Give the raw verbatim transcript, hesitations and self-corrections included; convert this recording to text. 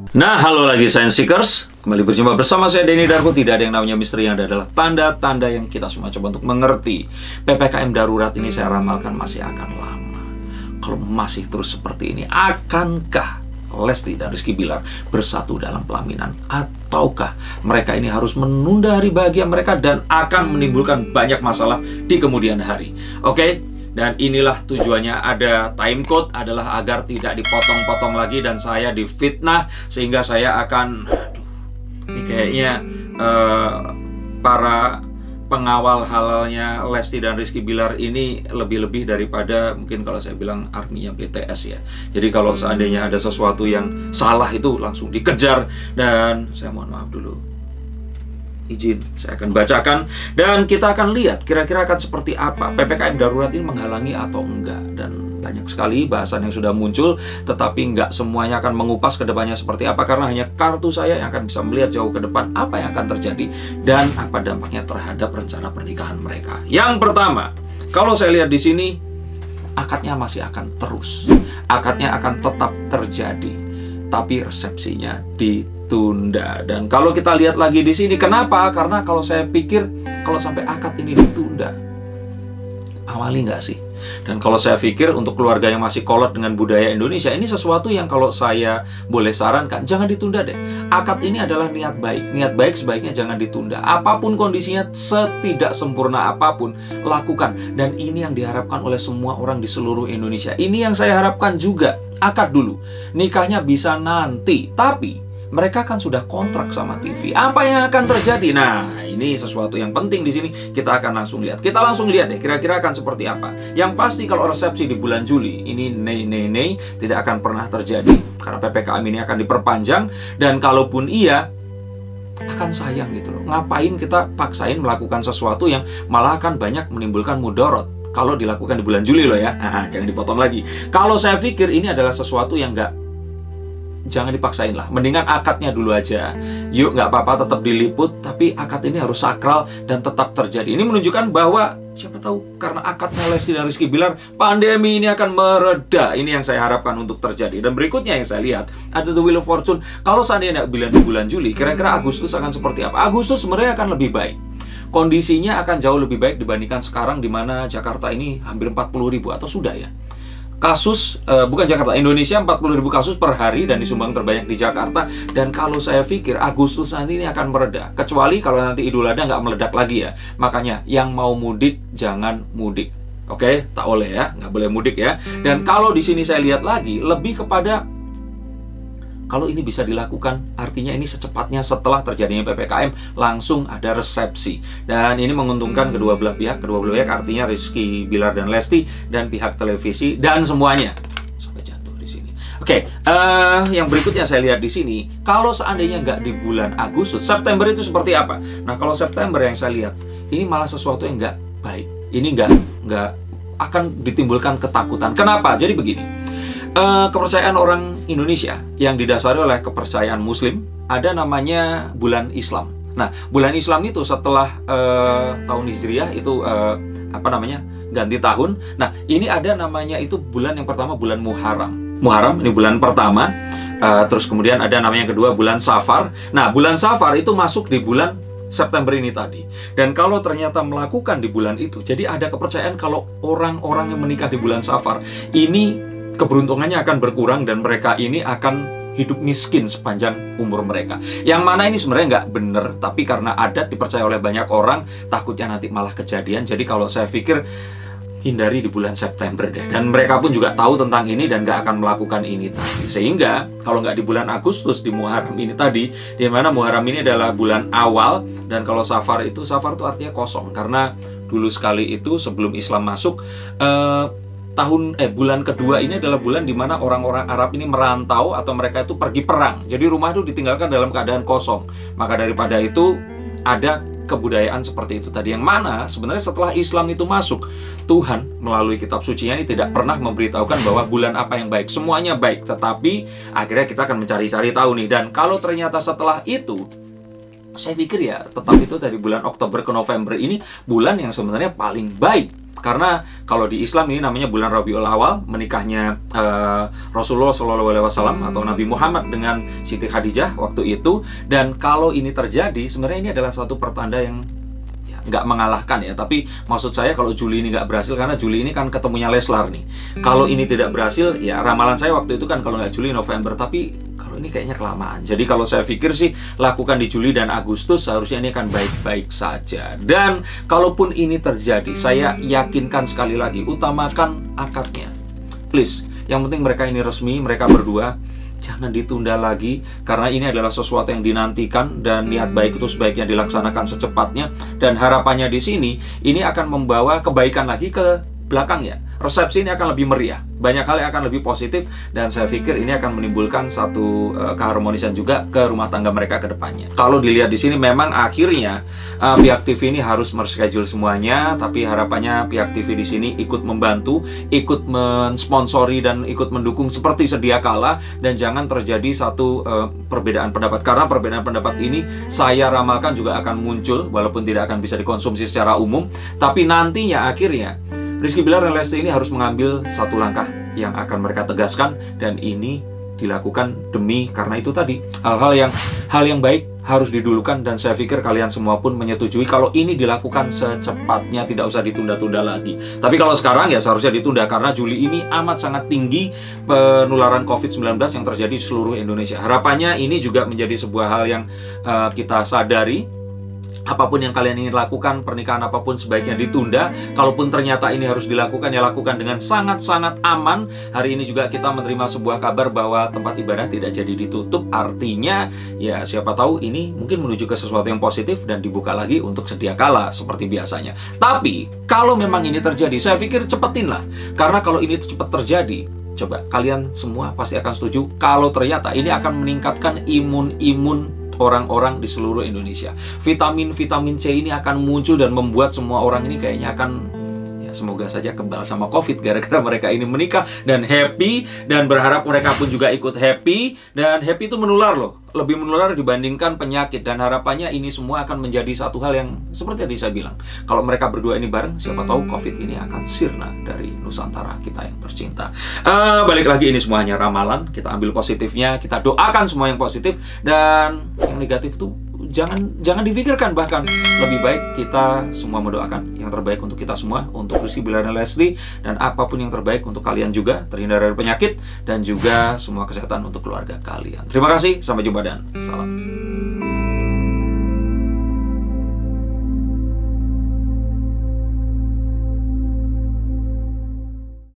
Nah, halo lagi Science Seekers. Kembali berjumpa bersama saya Denny Darko. Tidak ada yang namanya misteri, yang ada adalah tanda-tanda yang kita semua coba untuk mengerti. P P K M darurat ini saya ramalkan masih akan lama. Kalau masih terus seperti ini, akankah Lesti dan Rizky Bilar bersatu dalam pelaminan? Ataukah mereka ini harus menunda hari bahagia mereka dan akan menimbulkan banyak masalah di kemudian hari? Oke? Okay? Dan inilah tujuannya ada time code, adalah agar tidak dipotong-potong lagi dan saya difitnah, sehingga saya akan aduh, ini kayaknya uh, para pengawal halalnya Lesti dan Rizky Bilar ini lebih-lebih daripada mungkin kalau saya bilang arminya B T S ya. Jadi kalau seandainya ada sesuatu yang salah itu langsung dikejar. Dan saya mohon maaf dulu, izin saya akan bacakan dan kita akan lihat kira-kira akan seperti apa P P K M darurat ini menghalangi atau enggak. Dan banyak sekali bahasan yang sudah muncul, tetapi enggak semuanya akan mengupas ke depannya seperti apa, karena hanya kartu saya yang akan bisa melihat jauh ke depan apa yang akan terjadi dan apa dampaknya terhadap rencana pernikahan mereka. Yang pertama, kalau saya lihat di sini, akadnya masih akan terus, akadnya akan tetap terjadi, tapi resepsinya ditunda. Dan kalau kita lihat lagi di sini, kenapa? Karena kalau saya pikir kalau sampai akad ini ditunda, amali nggak sih? Dan kalau saya pikir untuk keluarga yang masih kolot dengan budaya Indonesia, ini sesuatu yang kalau saya boleh sarankan, jangan ditunda deh. Akad ini adalah niat baik. Niat baik sebaiknya jangan ditunda. Apapun kondisinya, setidak sempurna apapun, lakukan. Dan ini yang diharapkan oleh semua orang di seluruh Indonesia. Ini yang saya harapkan juga. Akad dulu. Nikahnya bisa nanti. Tapi mereka kan sudah kontrak sama T V. Apa yang akan terjadi? Nah, ini sesuatu yang penting di sini. Kita akan langsung lihat. Kita langsung lihat deh kira-kira akan seperti apa. Yang pasti kalau resepsi di bulan Juli ini nei nei nei tidak akan pernah terjadi karena P P K M ini akan diperpanjang. Dan kalaupun iya, akan sayang gitu loh. Ngapain kita paksain melakukan sesuatu yang malah akan banyak menimbulkan mudorot kalau dilakukan di bulan Juli loh ya. Nah, jangan dipotong lagi. Kalau saya pikir ini adalah sesuatu yang nggak, jangan dipaksain lah, mendingan akadnya dulu aja. Yuk, nggak apa-apa tetap diliput, tapi akad ini harus sakral dan tetap terjadi. Ini menunjukkan bahwa siapa tahu karena akadnya Lesti dan Rizky Bilar, pandemi ini akan mereda. Ini yang saya harapkan untuk terjadi. Dan berikutnya yang saya lihat ada The Wheel of Fortune. Kalau seandainya bulan di bulan Juli, kira-kira Agustus akan seperti apa? Agustus sebenarnya akan lebih baik. Kondisinya akan jauh lebih baik dibandingkan sekarang, di mana Jakarta ini hampir empat puluh ribu atau sudah ya. Kasus, uh, bukan Jakarta, Indonesia empat puluh ribu kasus per hari dan disumbang terbanyak di Jakarta. Dan kalau saya pikir Agustus nanti ini akan mereda, kecuali kalau nanti Idul Adha nggak meledak lagi ya. Makanya yang mau mudik jangan mudik, oke? Tak boleh ya, nggak boleh mudik ya. Dan kalau di sini saya lihat lagi lebih kepada kalau ini bisa dilakukan, artinya ini secepatnya setelah terjadinya P P K M langsung ada resepsi. Dan ini menguntungkan kedua belah pihak, kedua belah pihak artinya Rizky Bilar dan Lesti dan pihak televisi dan semuanya. Sampai jatuh di sini. Oke, uh, yang berikutnya saya lihat di sini, kalau seandainya nggak di bulan Agustus, September itu seperti apa? Nah, kalau September yang saya lihat, ini malah sesuatu yang nggak baik. Ini nggak nggak akan ditimbulkan ketakutan. Kenapa? Jadi begini. Uh, kepercayaan orang Indonesia yang didasari oleh kepercayaan Muslim, ada namanya bulan Islam. Nah, bulan Islam itu setelah uh, tahun Hijriah itu uh, apa namanya ganti tahun. Nah, ini ada namanya itu bulan yang pertama bulan Muharram. Muharram ini bulan pertama. Uh, terus kemudian ada namanya yang kedua bulan Safar. Nah, bulan Safar itu masuk di bulan September ini tadi. Dan kalau ternyata melakukan di bulan itu, jadi ada kepercayaan kalau orang-orang yang menikah di bulan Safar ini keberuntungannya akan berkurang dan mereka ini akan hidup miskin sepanjang umur mereka. Yang mana ini sebenarnya nggak bener, tapi karena adat dipercaya oleh banyak orang, takutnya nanti malah kejadian. Jadi kalau saya pikir hindari di bulan September deh. Dan mereka pun juga tahu tentang ini dan nggak akan melakukan ini tadi. Sehingga kalau nggak di bulan Agustus, di Muharram ini tadi, di mana Muharram ini adalah bulan awal. Dan kalau Safar itu, Safar itu artinya kosong, karena dulu sekali itu sebelum Islam masuk, eh, tahun eh bulan kedua ini adalah bulan di mana orang-orang Arab ini merantau atau mereka itu pergi perang. Jadi rumah itu ditinggalkan dalam keadaan kosong. Maka daripada itu ada kebudayaan seperti itu tadi, yang mana sebenarnya setelah Islam itu masuk, Tuhan melalui kitab sucinya ini tidak pernah memberitahukan bahwa bulan apa yang baik. Semuanya baik, tetapi akhirnya kita akan mencari-cari tahu nih. Dan kalau ternyata setelah itu, saya pikir ya tetap itu dari bulan Oktober ke November ini bulan yang sebenarnya paling baik. Karena kalau di Islam ini namanya bulan Rabiul Awal, menikahnya uh, Rasulullah shallallahu alaihi wasallam atau Nabi Muhammad dengan Siti Khadijah waktu itu. Dan kalau ini terjadi, sebenarnya ini adalah suatu pertanda yang ya, nggak mengalahkan ya. Tapi maksud saya kalau Juli ini nggak berhasil, karena Juli ini kan ketemunya Leslar nih. Kalau ini tidak berhasil, ya ramalan saya waktu itu kan kalau nggak Juli, November. Tapi kalau ini kayaknya kelamaan. Jadi kalau saya pikir sih, lakukan di Juli dan Agustus, seharusnya ini akan baik-baik saja. Dan kalaupun ini terjadi, saya yakinkan sekali lagi, utamakan akadnya. Please, yang penting mereka ini resmi, mereka berdua. Jangan ditunda lagi, karena ini adalah sesuatu yang dinantikan, dan niat baik itu sebaiknya dilaksanakan secepatnya. Dan harapannya di sini, ini akan membawa kebaikan lagi ke belakangnya. Resepsi ini akan lebih meriah, banyak hal yang akan lebih positif, dan saya pikir ini akan menimbulkan satu uh, keharmonisan juga ke rumah tangga mereka ke depannya. Kalau dilihat di sini, memang akhirnya uh, pihak T V ini harus merschedule semuanya, tapi harapannya pihak T V di sini ikut membantu, ikut mensponsori dan ikut mendukung seperti sedia kala, dan jangan terjadi satu uh, perbedaan pendapat, karena perbedaan pendapat ini saya ramalkan juga akan muncul, walaupun tidak akan bisa dikonsumsi secara umum, tapi nantinya akhirnya Rizky Bilar dan Lesti ini harus mengambil satu langkah yang akan mereka tegaskan, dan ini dilakukan demi karena itu tadi hal-hal yang hal yang baik harus didulukan, dan saya pikir kalian semua pun menyetujui kalau ini dilakukan secepatnya, tidak usah ditunda-tunda lagi. Tapi kalau sekarang ya seharusnya ditunda, karena Juli ini amat sangat tinggi penularan covid sembilan belas yang terjadi di seluruh Indonesia. Harapannya ini juga menjadi sebuah hal yang uh, kita sadari. Apapun yang kalian ingin lakukan, pernikahan apapun sebaiknya ditunda. Kalaupun ternyata ini harus dilakukan, ya lakukan dengan sangat-sangat aman. Hari ini juga kita menerima sebuah kabar bahwa tempat ibadah tidak jadi ditutup. Artinya, ya siapa tahu ini mungkin menuju ke sesuatu yang positif dan dibuka lagi untuk sedia kala seperti biasanya. Tapi, kalau memang ini terjadi, saya pikir cepetin lah. Karena kalau ini cepat terjadi, coba kalian semua pasti akan setuju kalau ternyata ini akan meningkatkan imun-imun orang-orang di seluruh Indonesia. Vitamin-vitamin C ini akan muncul dan membuat semua orang ini kayaknya akan, ya semoga saja kebal sama COVID gara-gara mereka ini menikah dan happy, dan berharap mereka pun juga ikut happy. Dan happy itu menular loh, lebih menular dibandingkan penyakit. Dan harapannya ini semua akan menjadi satu hal yang seperti yang saya bilang, kalau mereka berdua ini bareng, siapa tahu COVID ini akan sirna dari Nusantara kita yang tercinta. uh, Balik lagi, ini semuanya ramalan. Kita ambil positifnya, kita doakan semua yang positif, dan yang negatif tuh jangan jangan difikirkan. Bahkan lebih baik kita semua mendoakan yang terbaik untuk kita semua, untuk Rizky Bilar dan Lesti, dan apapun yang terbaik untuk kalian juga, terhindar dari penyakit, dan juga semua kesehatan untuk keluarga kalian. Terima kasih, sampai jumpa dan salam.